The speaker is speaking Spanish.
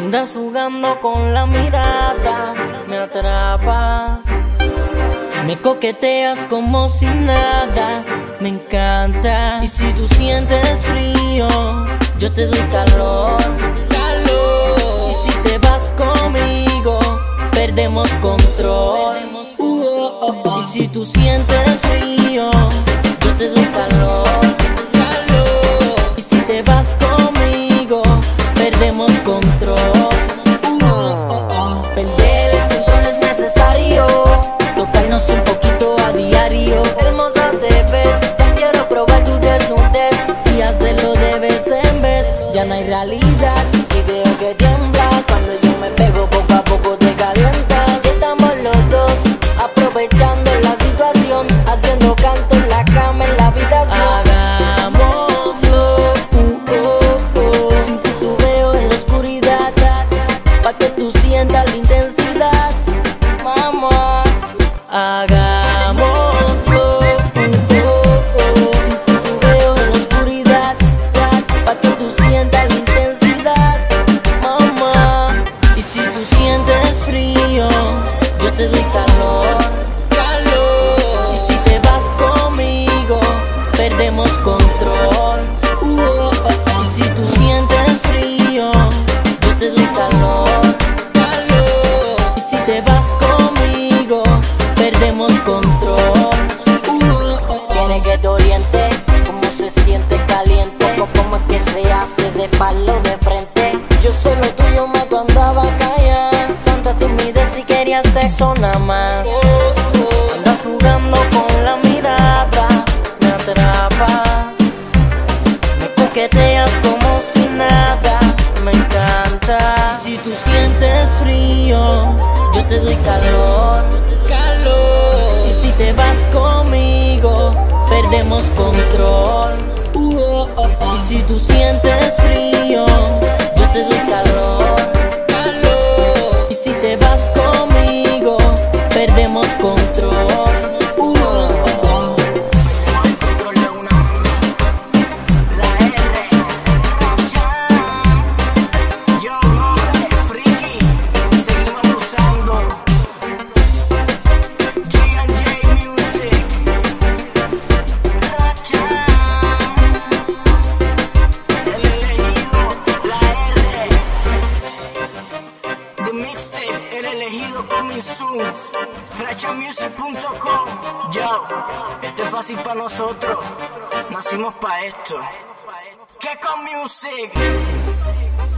Andas jugando con la mirada, me atrapas, me coqueteas como si nada, me encanta. Y si tú sientes frío, yo te doy calor. Y si te vas conmigo, perdemos control. Y si tú sientes frío, yo te doy calor. Y si te vas conmigo, perdemos control. Perder el control es necesario, tocarnos un poquito a diario. Hermosa te ves, te quiero probar tu desnudez y hacerlo de vez en vez. Ya no hay realidad y veo que tiembla cuando yo me pego, poco a poco te calienta. Ya estamos los dos aprovechando la situación, haciendo canto en la cama, en la habitación. Hagámoslo, sin titubeo en la oscuridad, pa' que tú sientas la intensidad, mamá. Hagámoslo, sin titubeo en la oscuridad, pa' que tú sientas la intensidad, mamá. Y si tú sientes frío, yo te doy calor. Y si te vas conmigo, perdemos control. Y si tú sientes frío, yo te doy calor. Y si te vas conmigo, perdemos control. Quiere que te oriente, cómo se siente caliente, cómo es que se hace de palo de frente. Yo soy lo tuyo, más tú andabas callada, tanta timidez y querías sexo nada más. Andas jugando con la mirada, me atrapas, me coqueteas como si nada, me encanta. Y si tú sientes frío, yo te doy calor. Y si te vas conmigo, perdemos control. Y si tú sientes frío, yo te doy calor. Y si te vas conmigo, perdemos control. El elegido coming soon, rachamusic.com. Yo, esto es fácil para nosotros, nacimos pa' esto. Que con music.